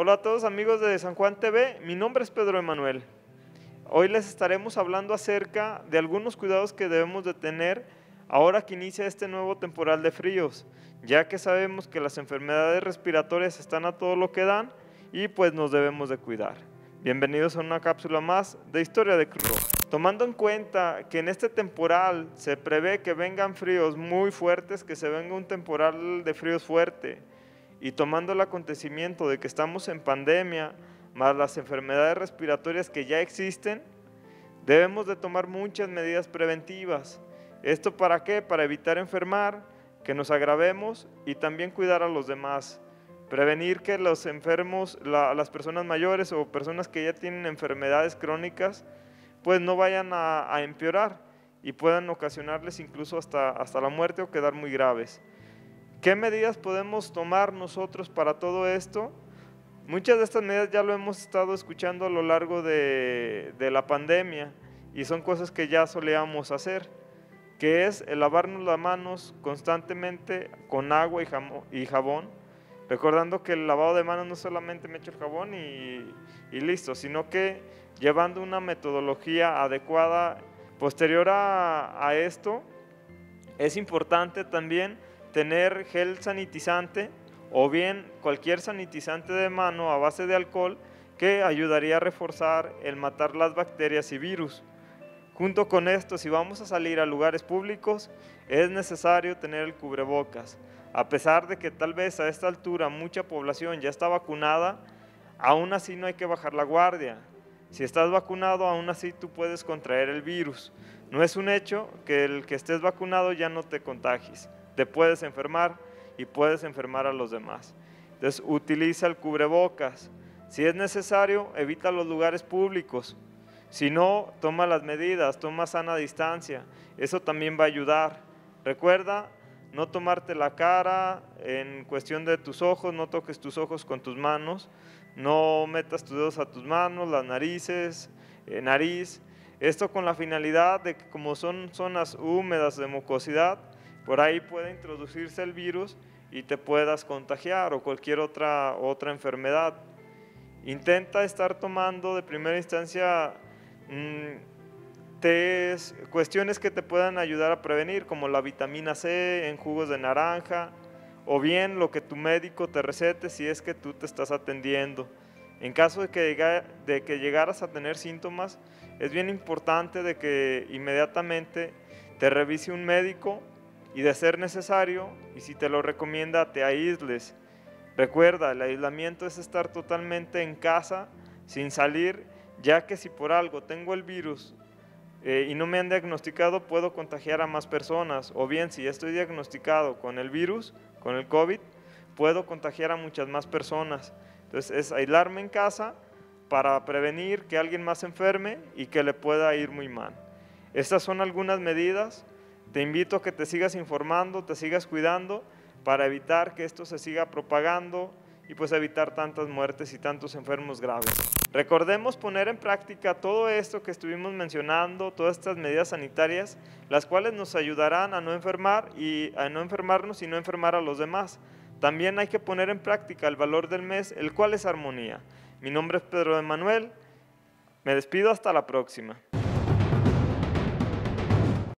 Hola a todos amigos de San Juan TV, mi nombre es Pedro Emanuel. Hoy les estaremos hablando acerca de algunos cuidados que debemos de tener ahora que inicia este nuevo temporal de fríos, ya que sabemos que las enfermedades respiratorias están a todo lo que dan y pues nos debemos de cuidar. Bienvenidos a una cápsula más de Historia de Cruz Roja. Tomando en cuenta que en este temporal se prevé que vengan fríos muy fuertes, que se venga un temporal de fríos fuerte, y tomando el acontecimiento de que estamos en pandemia, más las enfermedades respiratorias que ya existen, debemos de tomar muchas medidas preventivas. ¿Esto para qué? Para evitar enfermar, que nos agravemos y también cuidar a los demás. Prevenir que los enfermos, las personas mayores o personas que ya tienen enfermedades crónicas, pues no vayan a empeorar y puedan ocasionarles incluso hasta la muerte o quedar muy graves. ¿Qué medidas podemos tomar nosotros para todo esto? Muchas de estas medidas ya lo hemos estado escuchando a lo largo de la pandemia y son cosas que ya solíamos hacer, que es el lavarnos las manos constantemente con agua y jabón, recordando que el lavado de manos no solamente me echo el jabón y listo, sino que llevando una metodología adecuada. Posterior a esto, es importante también tener gel sanitizante o bien cualquier sanitizante de mano a base de alcohol que ayudaría a reforzar el matar las bacterias y virus. Junto con esto, si vamos a salir a lugares públicos, es necesario tener el cubrebocas. A pesar de que tal vez a esta altura mucha población ya está vacunada, aún así no hay que bajar la guardia. Si estás vacunado, aún así tú puedes contraer el virus. No es un hecho que el que estés vacunado ya no te contagies. Te puedes enfermar y puedes enfermar a los demás. Entonces, utiliza el cubrebocas. Si es necesario, evita los lugares públicos. Si no, toma las medidas, toma sana distancia. Eso también va a ayudar. Recuerda no tomarte la cara en cuestión de tus ojos, no toques tus ojos con tus manos, no metas tus dedos a tus manos, las narices, nariz. Esto con la finalidad de que como son zonas húmedas de mucosidad, por ahí puede introducirse el virus y te puedas contagiar o cualquier otra enfermedad. Intenta estar tomando de primera instancia cuestiones que te puedan ayudar a prevenir, como la vitamina C en jugos de naranja, o bien lo que tu médico te recete si es que tú te estás atendiendo. En caso de que llegaras a tener síntomas, es bien importante de que inmediatamente te revise un médico y de ser necesario, y si te lo recomienda, te aísles. Recuerda, el aislamiento es estar totalmente en casa, sin salir, ya que si por algo tengo el virus y no me han diagnosticado, puedo contagiar a más personas, o bien si ya estoy diagnosticado con el virus, con el COVID, puedo contagiar a muchas más personas. Entonces es aislarme en casa para prevenir que alguien más se enferme y que le pueda ir muy mal. Estas son algunas medidas. Te invito a que te sigas informando, te sigas cuidando para evitar que esto se siga propagando y pues evitar tantas muertes y tantos enfermos graves. Recordemos poner en práctica todo esto que estuvimos mencionando, todas estas medidas sanitarias, las cuales nos ayudarán a no enfermarnos y no enfermar a los demás. También hay que poner en práctica el valor del mes, el cual es armonía. Mi nombre es Pedro Emanuel, me despido hasta la próxima.